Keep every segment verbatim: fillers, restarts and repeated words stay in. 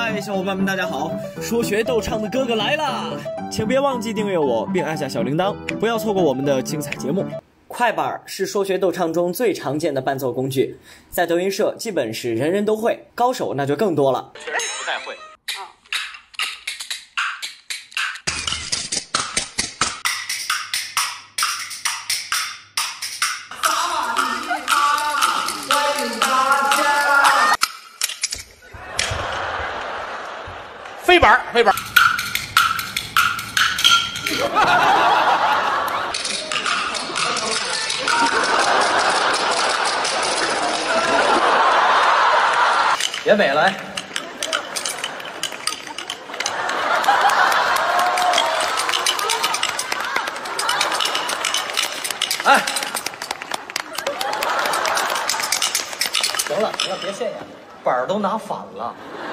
嗨，小伙伴们，大家好！说学逗唱的哥哥来啦！请别忘记订阅我，并按下小铃铛，不要错过我们的精彩节目。快板是说学逗唱中最常见的伴奏工具，在德云社基本是人人都会，高手那就更多了。 全不太会。 飞板，飞板。 别美了，哎，行了行了，别炫耀，板儿都拿反了。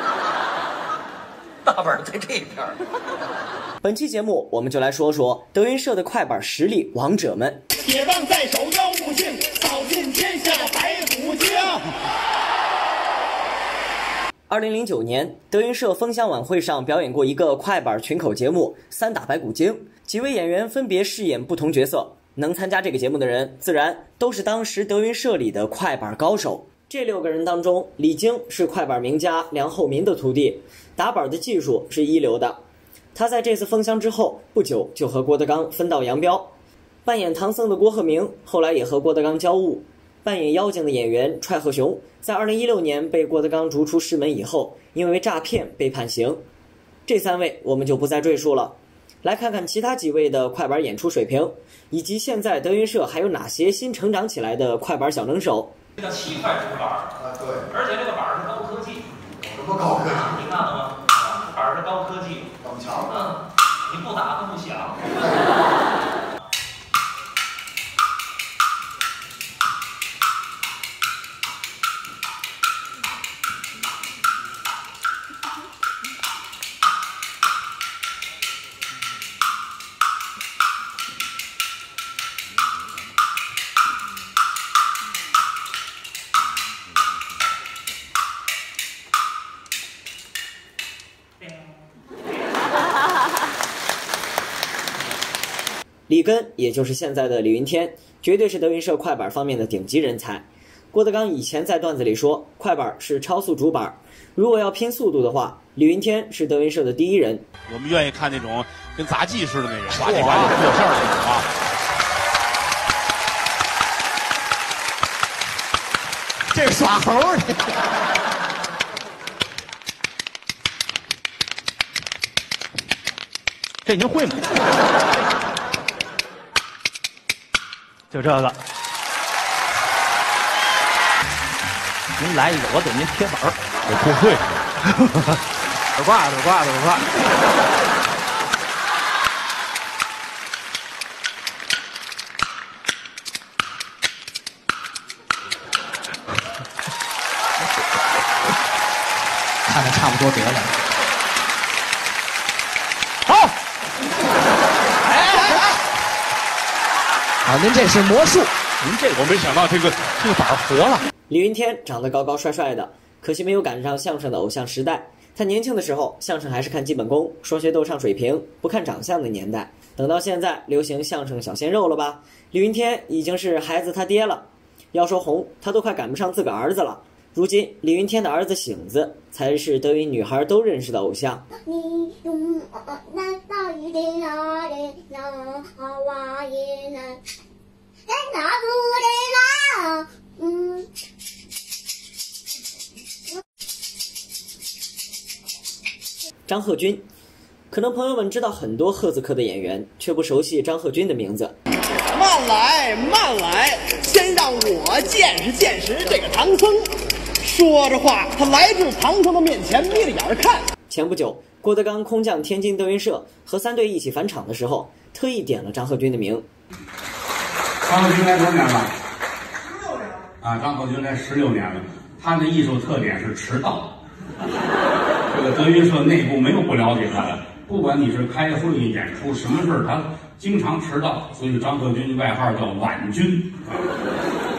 大板在这边。本期节目我们就来说说德云社的快板实力王者们。 铁棒在手腰不幸，扫尽天下白虎精。 二零零九年，德云社封箱晚会上表演过一个快板群口节目《三打白骨精》，几位演员分别饰演不同角色。能参加这个节目的人，自然都是当时德云社里的快板高手。这六个人当中，李菁是快板名家梁厚民的徒弟，打板的技术是一流的。他在这次封箱之后不久就和郭德纲分道扬镳。扮演唐僧的郭鹤鸣后来也和郭德纲交恶。扮演妖精的演员踹鹤雄在二零一六年被郭德纲逐出师门以后，因为诈骗被判刑。这三位我们就不再赘述了，来看看其他几位的快板演出水平，以及现在德云社还有哪些新成长起来的快板小能手。 这叫七块竹板啊，对，而且这个板是高科技。 什么高科技？ 你看到吗？啊，板是高科技， 高强。 嗯，你不打它不响。 李根，也就是现在的李云天，绝对是德云社快板方面的顶级人才。郭德纲以前在段子里说，快板是超速主板，如果要拼速度的话，李云天是德云社的第一人。 我们愿意看那种跟杂技似的那种，呱唧呱唧过线那种啊。 这是耍猴儿。 这您会吗？就这个，您来一个，我给您贴板儿。我不会，耳挂耳挂耳挂。 看的差不多得了。 好。 啊，您这是魔术， 您这我没想到这个这个板儿活了。 李云天长得高高帅帅的，可惜没有赶上相声的偶像时代。他年轻的时候，相声还是看基本功，说学逗唱水平，不看长相的年代。等到现在，流行相声小鲜肉了吧？李云天已经是孩子他爹了。要说红，他都快赶不上自个儿子了。如今，李云天的儿子醒子才是德云女孩都认识的偶像。你用那大雨的那的那哇耶那，在那不的那，嗯。张鹤军，可能朋友们知道很多鹤字科的演员，却不熟悉张鹤军的名字。 慢来慢来，先让我见识见识这个唐僧。说着话，他来至唐僧的面前，眯着眼儿看。 前不久，郭德纲空降天津德云社，和三队一起返场的时候，特意点了张鹤军的名。 张鹤军来多少年了？十六年。啊，张鹤军来十六年了。他的艺术特点是迟到。这个德云社内部没有不了解他的，不管你是开会议、演出什么事儿，他经常迟到，所以张鹤军外号叫晚军。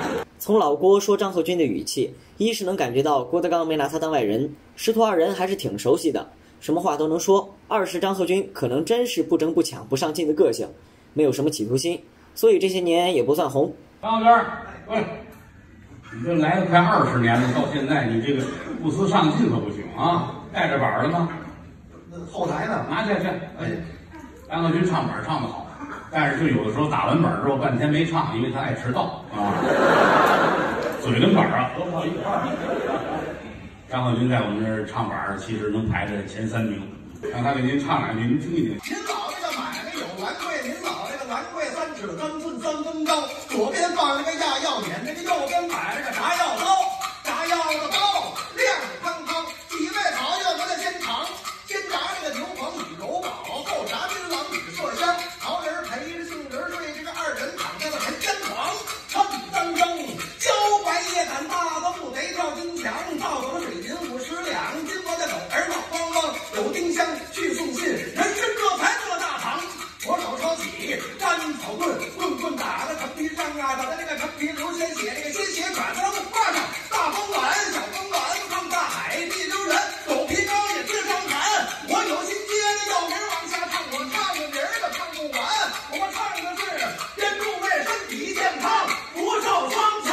从老郭说张鹤军的语气，一是能感觉到郭德纲没拿他当外人，师徒二人还是挺熟悉的，什么话都能说；二是张鹤军可能真是不争不抢不上进的个性，没有什么企图心，所以这些年也不算红。 张小娟，过来，你这来了快二十年了，到现在你这个不思上进可不行啊！带着板了吗？ 后台呢？ 拿去去。哎，张鹤军唱板唱得好，但是就有的时候打完板之后半天没唱，因为他爱迟到啊，嘴跟板啊合不到一块儿。张鹤军在我们这儿唱板其实能排在前三名，让他给您唱两句，您听一听。 您老这个买卖有兰桂，您老这个兰桂三尺三寸三分高，左边放这个压药碾，这个右边摆着个炸药刀，炸药的刀亮堂堂，几位好友们的先尝，先炸这个牛棚与柔宝，后炸槟榔与麝香，桃仁陪着杏仁睡，这个二人躺在了盆间床，趁三更，茭白夜胆大的不得跳金墙，造走了水银五十两，金窝的狗儿闹汪汪，有丁香去送信，人参这才做了大堂，左手抄起干草棍，棍棍打在陈皮上啊，打在这个陈皮流鲜血，这个鲜血转到木块上，大风碗小风碗放大海地溜人，狗皮膏也直上寒，我有心接着药名往下唱，我唱个名儿可唱不完，我唱的是愿诸位身体健康，福寿双全。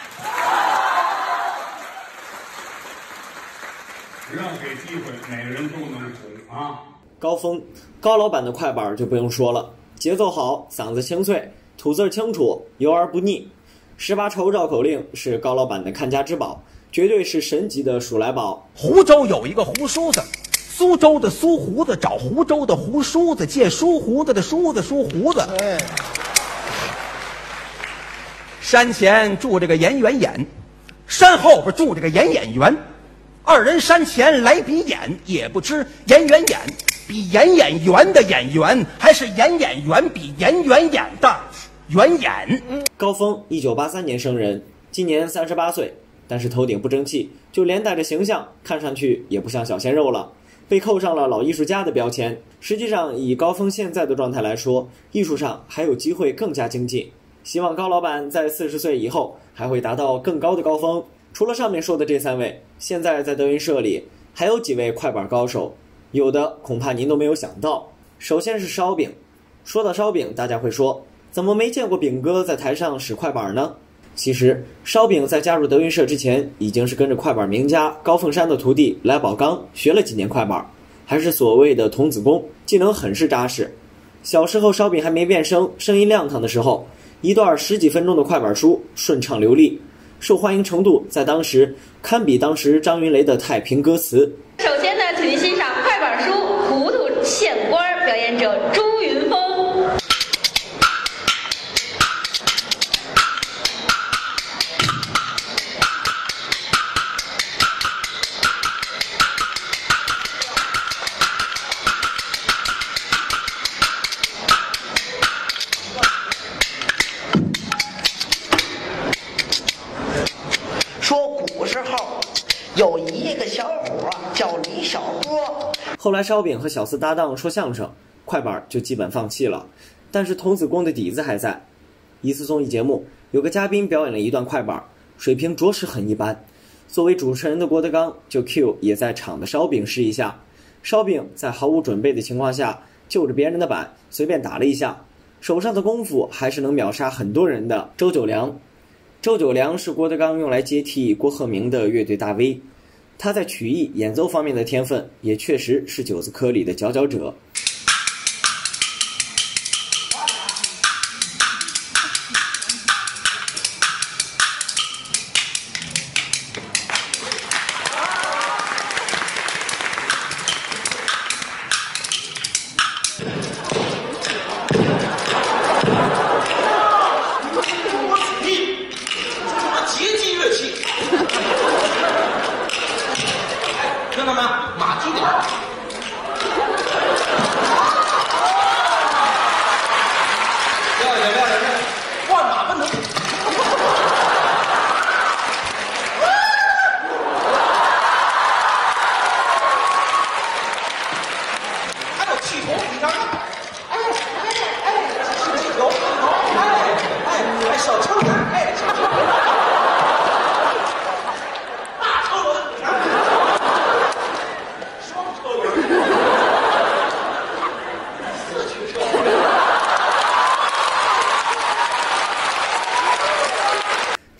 只要给机会，每个人都能红啊！ 高峰，高老板的快板就不用说了，节奏好，嗓子清脆，吐字清楚，油而不腻。十八愁绕口令是高老板的看家之宝，绝对是神级的数来宝。 湖州有一个胡梳子，苏州的苏胡子找湖州的胡梳子借梳胡子的梳子梳胡子。 哎， 山前住这个严元眼，山后边住这个严演员。二人山前来比演，也不知严元演比严演员的演员，还是严演员比严元演的元演。 高峰一九八三年生人，今年三十八岁，但是头顶不争气，就连带着形象看上去也不像小鲜肉了，被扣上了老艺术家的标签。实际上以高峰现在的状态来说，艺术上还有机会更加精进，希望高老板在四十岁以后还会达到更高的高峰。除了上面说的这三位，现在在德云社里还有几位快板高手，有的恐怕您都没有想到。首先是烧饼，说到烧饼，大家会说怎么没见过饼哥在台上使快板呢？其实烧饼在加入德云社之前，已经是跟着快板名家高凤山的徒弟来宝刚学了几年快板，还是所谓的童子功，技能很是扎实。小时候烧饼还没变声，声音亮堂的时候，一段十几分钟的快板书顺畅流利，受欢迎程度在当时堪比当时张云雷的太平歌词。 首先呢，请您欣赏快板书《糊涂县官》，表演者朱云峰。 有一个小伙叫李小波， 后来烧饼和小四搭档说相声，快板就基本放弃了，但是童子功的底子还在。一次综艺节目，有个嘉宾表演了一段快板，水平着实很一般。作为主持人的郭德纲就 Q 也在场的烧饼试一下，烧饼在毫无准备的情况下，就着别人的板随便打了一下，手上的功夫还是能秒杀很多人的周九良。周九良是郭德纲用来接替郭鹤鸣的乐队大 V， 他在曲艺演奏方面的天分也确实是九子科里的佼佼者。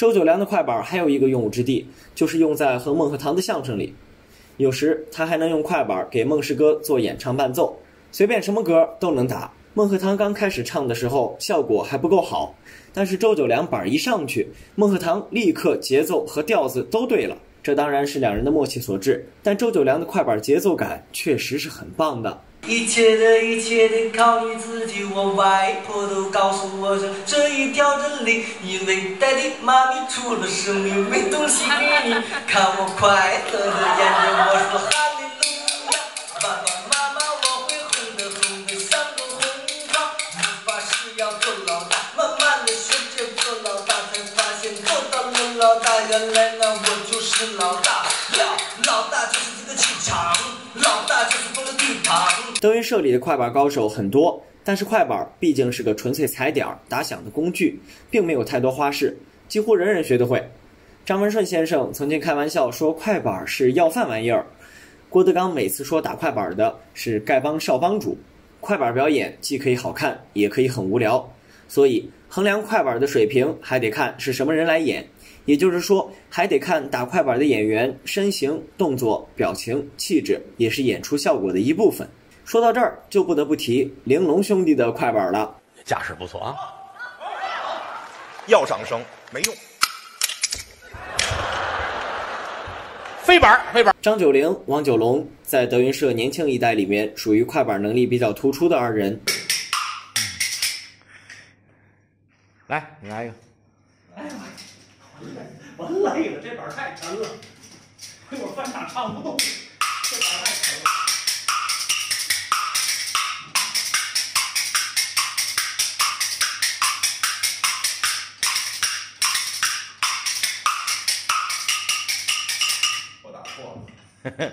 周九良的快板还有一个用武之地，就是用在和孟鹤堂的相声里。有时他还能用快板给孟师哥做演唱伴奏，随便什么歌都能打。孟鹤堂刚开始唱的时候效果还不够好，但是周九良板一上去，孟鹤堂立刻节奏和调子都对了。这当然是两人的默契所致，但周九良的快板节奏感确实是很棒的。 一切的一切得靠你自己，我外婆都告诉我这这一条真理，因为爹地妈咪出了生命没东西给你，看我快乐的沿着我说哈利路亚，爸爸妈妈我会红的红的像个红花，无法是要做老大，慢慢的学着做老大，才发现做到了老大，原来那我就是老大，老大就是这个气场，老大就是这个地盘。 德云社里的快板高手很多，但是快板毕竟是个纯粹踩点打响的工具，并没有太多花式，几乎人人学得会。张文顺先生曾经开玩笑说快板是要饭玩意儿，郭德纲每次说打快板的是丐帮少帮主。快板表演既可以好看，也可以很无聊，所以衡量快板的水平还得看是什么人来演，也就是说还得看打快板的演员身形、动作、表情、气质，也是演出效果的一部分。说到这儿，就不得不提玲珑兄弟的快板了， 架势不错啊！ 要掌声没用， 飞板飞板。 张九龄、王九龙在德云社年轻一代里面属于快板能力比较突出的二人。 来，你来一个。 哎呀，我累了，这板太沉了，一会儿翻场唱不动，这板太沉了。 我打错了。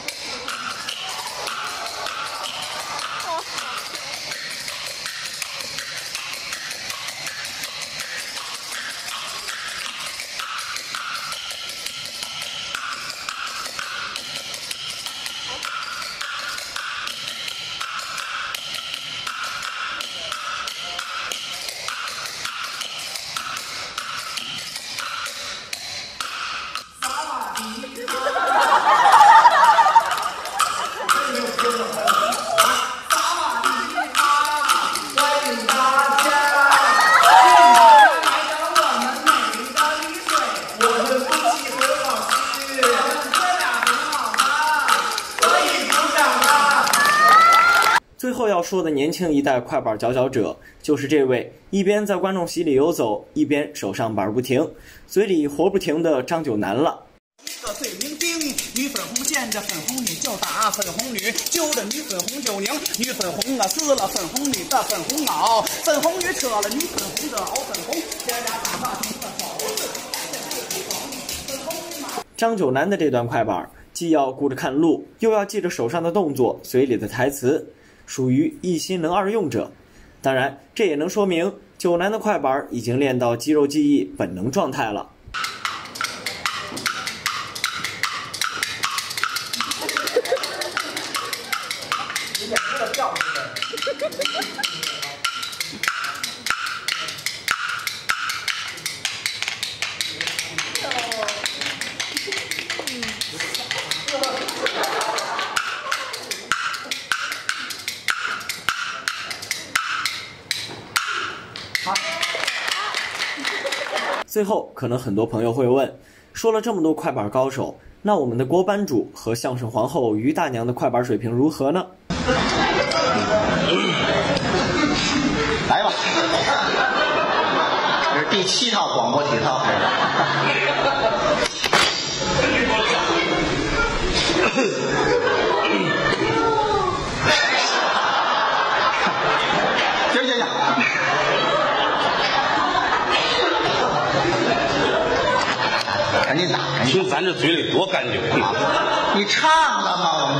最后要说的年轻一代快板佼佼者，就是这位一边在观众席里游走，一边手上板不停，嘴里活不停的张九南了。 一个最明丁，女粉红见着粉红女就打，粉红女揪着女粉红就拧，女粉红啊撕了粉红女的粉红袄，粉红女扯了女粉红的袄粉红，这俩打发成了手势。 张九南的这段快板，既要顾着看路，又要记着手上的动作、嘴里的台词，属于一心能二用者。当然，这也能说明九南的快板已经练到肌肉记忆、本能状态了。最后，可能很多朋友会问，说了这么多快板高手，那我们的郭班主和相声皇后于大娘的快板水平如何呢？ 来吧，这是第七套广播体操。行行行。赶紧打！ 听咱这嘴里多干净啊！ 你唱了吗？我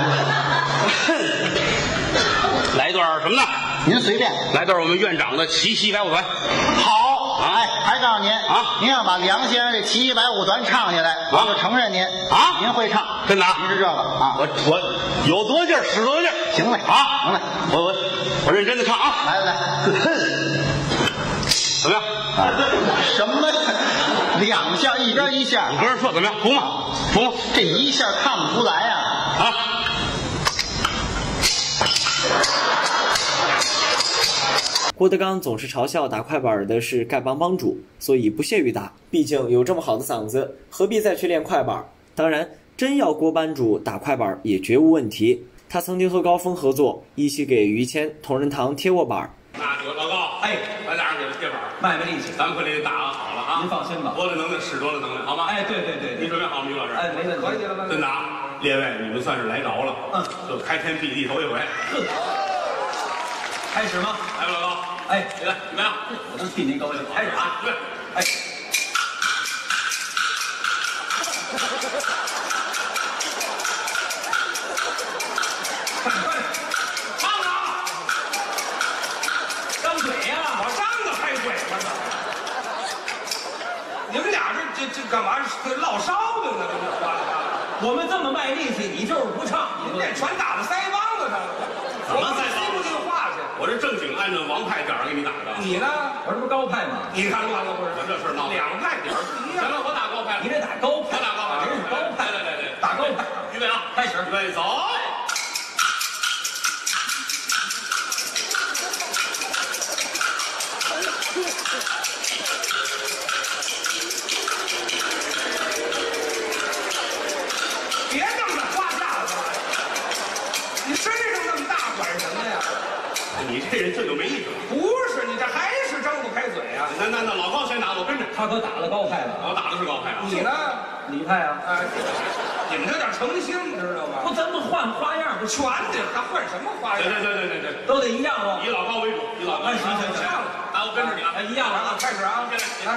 们来一段什么呢？ 您随便来段我们院长的奇袭白虎团。 好，哎，还告诉您啊，您要把梁先生这奇袭白虎团唱下来，我就承认您啊，您会唱， 真的啊？ 您是这个啊？ 我我有多劲儿使多劲儿， 行嘞啊， 行嘞， 我我我认真的唱啊！ 来来来， 怎么样？ 什么？ 两下一边一下， 你跟人说怎么样？服吗？服吗？ 这一下看不出来啊！ 啊！ 郭德纲总是嘲笑打快板的是丐帮帮主，所以不屑于打。毕竟有这么好的嗓子，何必再去练快板？当然，真要郭班主打快板也绝无问题。他曾经和高峰合作，一起给于谦同仁堂贴过板。 那就老高， 哎， 咱俩人给他贴板， 卖卖力气， 咱们可得打好了啊！ 您放心吧， 多大能耐使多大能耐，好吗？ 哎，对对对， 你准备好了，于老师？ 哎，没问题，可以了， 真的啊！列位，你们算是来着了，嗯，这开天辟地头一回。 开始吗？ 来吧，老高， 哎， 起来，怎么样？ 我都替您高兴。开始啊！ 对， 哎。快点，快点，唱啊！张嘴呀！我张的开嘴了呢。你们俩这这这干嘛？这烙烧饼呢？这这哗啦哗啦。我们这么卖力气，你就是不唱，你这全打到腮帮子上了。 怎么腮帮子？ 进话去。 我这正经按照王派点儿给你打的。 你呢？我这不高派吗？你看乱了不是？ 我这事闹两派点儿不一样。 行了，我打高派了。 你得打高派。 我打高派。 您是高派。 来来来， 打高派。 预备啊， 开始。 预备走。 别弄那花架子了，你身上那么大，管什么呀？ 你这人这就没意思。 不是，你这还是张不开嘴啊？ 那那那老高先打，我跟着。 他可打了高派了， 我打的是高派啊。 你呢？李派啊？哎，你们这点诚心知道吗？不，咱们换花样，不全得他换什么花样？ 对对对对对对， 都得一样哦。 以老高为主，以老高。 哎，行行行， 来，我跟着你啊。 哎，一样了啊，开始啊，来。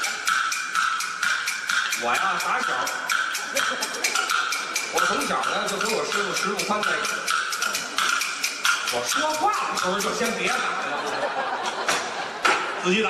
我呀，打小，我从小呢就跟我师傅石富宽在一起。我说话的时候就先别打了， 自己打。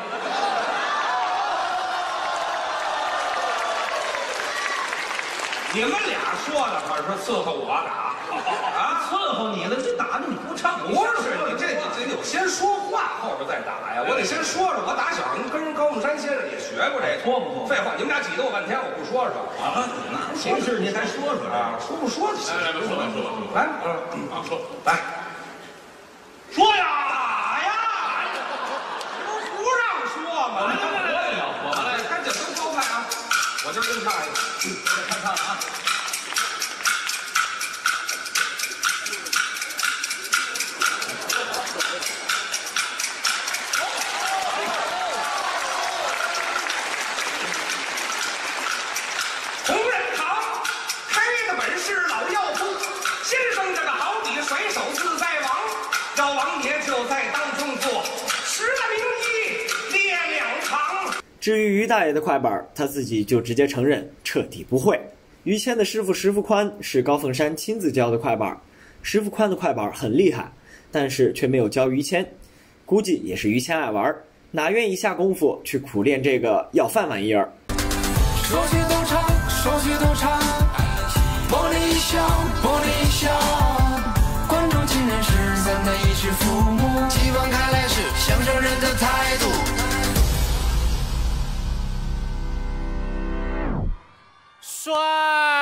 你们俩说的可是伺候我打啊，伺候你了，这打的你不唱，不是你这这得有先说话，后边再打呀。我得先说说，我打小跟人高凤山先生也学过这，脱不脱？废话，你们俩挤得我半天，我不说说啊，那行是您还说说啊，说不说就行。 来来来，说吧说吧， 来，嗯啊说来，说呀打呀，不不让说嘛。来来来来来，我们来开始都高派啊，我今儿跟唱一个，开唱了啊。同仁堂开的本是老药铺，先生这个好比甩手自在王，药王爷就在当中坐，十个名医列两行。 至于于大爷的快板，他自己就直接承认彻底不会。于谦的师傅石富宽是高凤山亲自教的快板，石富宽的快板很厉害，但是却没有教于谦，估计也是于谦爱玩，哪愿意下功夫去苦练这个要饭玩意儿。 说起都唱，说起都唱，玻璃笑，玻璃笑，观众竟然是咱的衣食父母，气氛看来是相声人的态度。帅。